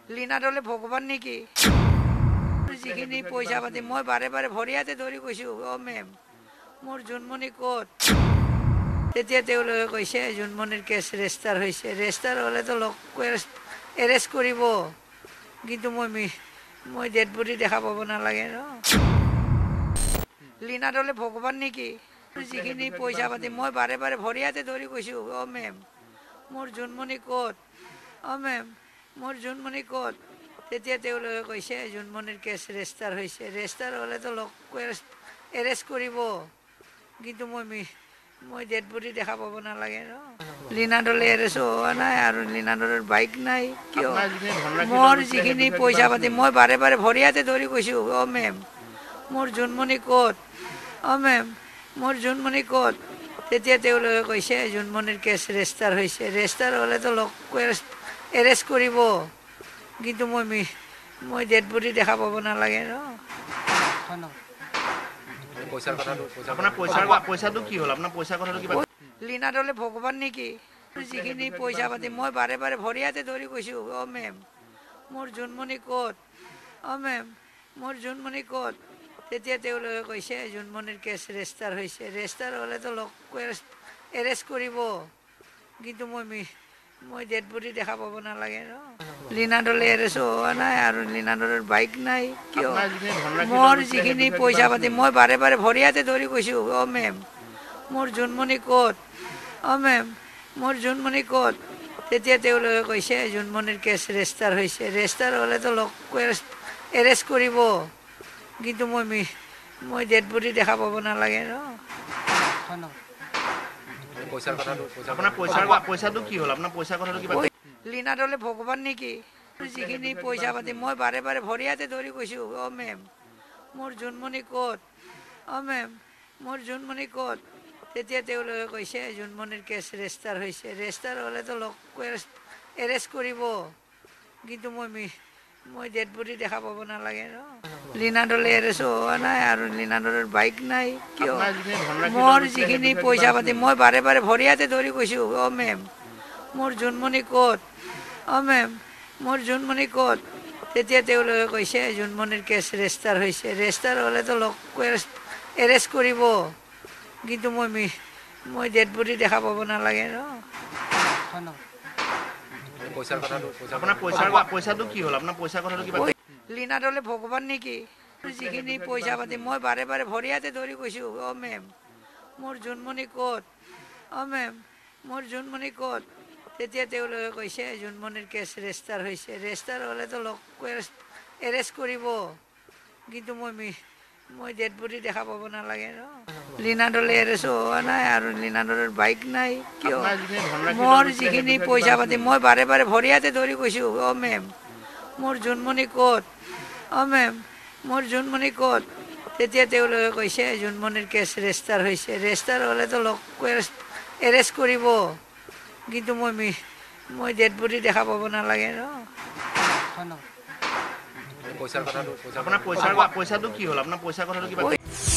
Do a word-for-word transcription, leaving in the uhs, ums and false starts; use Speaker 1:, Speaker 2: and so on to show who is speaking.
Speaker 1: লিনাদলে ভগৱান নেকি যিখিনি পইচা পাতি মই বাৰে বাৰে ভৰিয়াতে ধৰি কৈছো অ মেম মোৰ জন্মনি ক'ত তেতিয়া তেওঁলোকে কৈছে জন্মনিৰ কেছ ৰেজিষ্টাৰ হৈছে ৰেজিষ্টাৰ হ'লেতো লগ এৰেষ্ট কৰিব কিন্তু মই মই ডেড বডি দেখা পাব নালাগে ন লিনাদলে ভগৱান নেকি যিখিনি পইচা পাতি মই বাৰে বাৰে ভৰিয়াতে ধৰি কৈছো অ মেম মোৰ জন্মনি ক'ত অ মেম মোৰ জন্মনি ক'ত তেতিয়া তেওঁলোকে কৈছে জন্মনিৰ কেছ ৰেজিষ্টাৰ হৈছে ৰেজিষ্টাৰ হ'লেতো লগ এৰেষ্ট কৰিব কিন্তু মই মই ডেড বডি দেখা পাব নালাগে ন লিনাদলে এৰেষ্ট হোৱা নাই আৰু লিনাদলৰ বাইক নাই কিয় মোৰ যিখিনি পইচা পাতি মই বাৰে বাৰে ভৰিয়াতে ধৰি কৈছো অ মেম মোৰ জন্মনি ক'ত অ মেম মোৰ জন্মনি ক'ত তেতিয়া তেওঁলোকে কৈছে জন্মনিৰ কেছ ৰেজিষ্টাৰ হৈছে ৰেজিষ্টাৰ হ'লেতো লগ এৰেষ্ট কৰিব কিন্তু মই মই ডেড বডি দেখা পাব নালাগে ন লিনাদলে ভগৱান নেকি যিখিনি পইচা পাতি মই বাৰে বাৰে ভৰিয়াতে ধৰি কৈছো অ মেম মোৰ জন্মনি ক'ত অ মেম মোৰ জন্মনি ক'ত তেতিয়া তেওঁলোকে কৈছে জন্মনিৰ কেছ ৰেজিষ্টাৰ হৈছে ৰেজিষ্টাৰ হ'লেতো লগ এৰেষ্ট কৰিব কিন্তু মই মই ডেড বডি দেখা পাব নালাগে ন লিনাদলে এৰেষ্ট হোৱা নাই আৰু লিনাদলৰ বাইক নাই কিয় মোৰ যিখিনি পইচা পাতি মই বাৰে বাৰে ভৰিয়াতে ধৰি কৈছো অ মেম মোৰ জন্মনি ক'ত অ মেম মোৰ জন্মনি ক'ত তেতিয়া তেওঁলোকে কৈছে জন্মনিৰ কেছ ৰেজিষ্টাৰ হৈছে ৰেজিষ্টাৰ হ'লেতো লগ এৰেষ্ট কৰিব কিন্তু মই মই ডেড বডি দেখা পাব নালাগে ন লিনাদলে ভগৱান নেকি যিখিনি পইচা পাতি মই বাৰে বাৰে ভৰিয়াতে ধৰি কৈছো অ মেম মোৰ জন্মনি ক'ত অ মেম মোৰ জন্মনি ক'ত তেতিয়া তেওঁলোকে কৈছে জন্মনিৰ কেছ ৰেজিষ্টাৰ হৈছে ৰেজিষ্টাৰ হ'লেতো লগ এৰেষ্ট কৰিব কিন্তু মই মই ডেড বডি দেখা পাব নালাগে ন লিনাদলে এৰেষ্ট হোৱা নাই আৰু লিনাদলৰ বাইক নাই কিয় মোৰ যিখিনি পইচা পাতি মই বাৰে বাৰে ভৰিয়াতে ধৰি কৈছো অ মেম মোৰ জন্মনি ক'ত অ মেম মোৰ জন্মনি ক'ত তেতিয়া তেওঁলোকে কৈছে জন্মনিৰ কেছ ৰেজিষ্টাৰ হৈছে ৰেজিষ্টাৰ হ'লেতো লগ এৰেষ্ট কৰিব কিন্তু মই মই ডেড বডি দেখা পাব নালাগে ন লিনাদলে ভগৱান নেকি যিখিনি পইচা পাতি মই বাৰে বাৰে ভৰিয়াতে ধৰি কৈছো অ মেম মোৰ জন্মনি ক'ত অ মেম মোৰ জন্মনি ক'ত তেতিয়া তেওঁলোকে কৈছে জন্মনিৰ কেছ ৰেজিষ্টাৰ হৈছে ৰেজিষ্টাৰ হ'লেতো লগ এৰেষ্ট কৰিব কিন্তু মই মই ডেড বডি দেখা পাব নালাগে ন লিনাদলে এৰেষ্ট হোৱা নাই আৰু লিনাদলৰ বাইক নাই কিয় মোৰ যিখিনি পইচা পাতি মই বাৰে বাৰে ভৰিয়াতে ধৰি কৈছো অ মেম মোৰ জন্মনি ক'ত অ মেম মোৰ জন্মনি ক'ত তেতিয়া তেওঁলোকে কৈছে জন্মনিৰ কেছ ৰেজিষ্টাৰ হৈছে ৰেজিষ্টাৰ হ'লেতো লগ এৰেষ্ট কৰিব কিন্তু মই মই ডেড বডি দেখা পাব নালাগে ন
Speaker 2: পইচাৰ কথাটো